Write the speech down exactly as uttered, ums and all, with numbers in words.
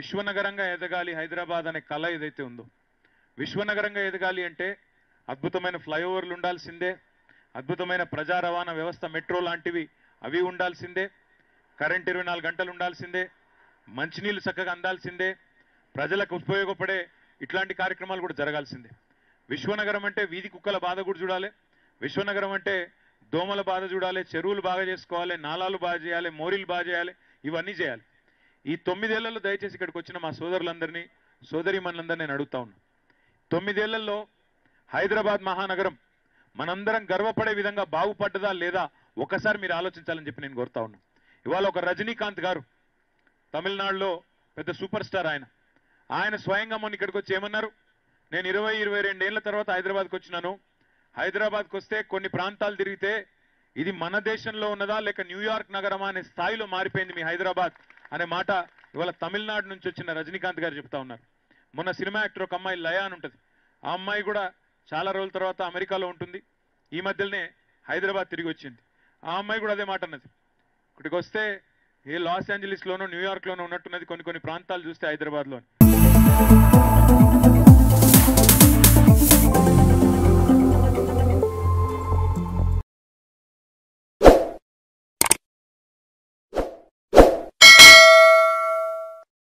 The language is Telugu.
విశ్వనగరంగా ఎదగాలి హైదరాబాద్ అనే కళ ఏదైతే ఉందో, విశ్వనగరంగా ఎదగాలి అంటే అద్భుతమైన ఫ్లైఓవర్లు ఉండాల్సిందే, అద్భుతమైన ప్రజా రవాణా వ్యవస్థ మెట్రో లాంటివి అవి ఉండాల్సిందే, కరెంట్ ఇరవై నాలుగు గంటలు ఉండాల్సిందే, మంచినీళ్ళు చక్కగా అందాల్సిందే, ప్రజలకు ఉపయోగపడే ఇట్లాంటి కార్యక్రమాలు కూడా జరగాల్సిందే. విశ్వనగరం అంటే వీధి కుక్కల బాధ కూడా చూడాలి, విశ్వనగరం అంటే దోమల బాధ చూడాలి, చెరువులు బాగా చేసుకోవాలి, నాలాలు బాగా చేయాలి, మోరీలు బాగా చేయాలి, ఇవన్నీ చేయాలి. ఈ తొమ్మిదేళ్లలో దయచేసి ఇక్కడికి వచ్చిన మా సోదరులందరినీ సోదరీమణులందరినీ నేను అడుగుతా ఉన్నా, తొమ్మిదేళ్లలో హైదరాబాద్ మహానగరం మనందరం గర్వపడే విధంగా బాగుపడ్డదా లేదా ఒకసారి మీరు ఆలోచించాలని చెప్పి నేను కోరుతా ఉన్నా. ఇవాళ ఒక రజనీకాంత్ గారు తమిళనాడులో పెద్ద సూపర్ స్టార్, ఆయన ఆయన స్వయంగా మొన్న ఇక్కడికి వచ్చి ఏమన్నారు, నేను ఇరవై ఇరవై రెండేళ్ల తర్వాత హైదరాబాద్కి వచ్చినాను, హైదరాబాద్కి వస్తే కొన్ని ప్రాంతాలు తిరిగితే ఇది మన దేశంలో ఉన్నదా లేక న్యూయార్క్ నగరమా అనే స్థాయిలో మారిపోయింది మీ హైదరాబాద్ అనే మాట ఇవాళ తమిళనాడు నుంచి వచ్చిన రజనీకాంత్ గారు చెప్తా ఉన్నారు. మొన్న సినిమా యాక్టర్ ఒక అమ్మాయి లయ అని ఉంటుంది, ఆ అమ్మాయి కూడా చాలా రోజుల తర్వాత అమెరికాలో ఉంటుంది, ఈ మధ్యలోనే హైదరాబాద్ తిరిగి వచ్చింది. ఆ అమ్మాయి కూడా అదే మాట అన్నది, ఇక్కడికి వస్తే ఏ లాస్ ఏంజలీస్లోనో న్యూయార్క్లోనో ఉన్నట్టున్నది కొన్ని కొన్ని ప్రాంతాలు చూస్తే హైదరాబాద్లో.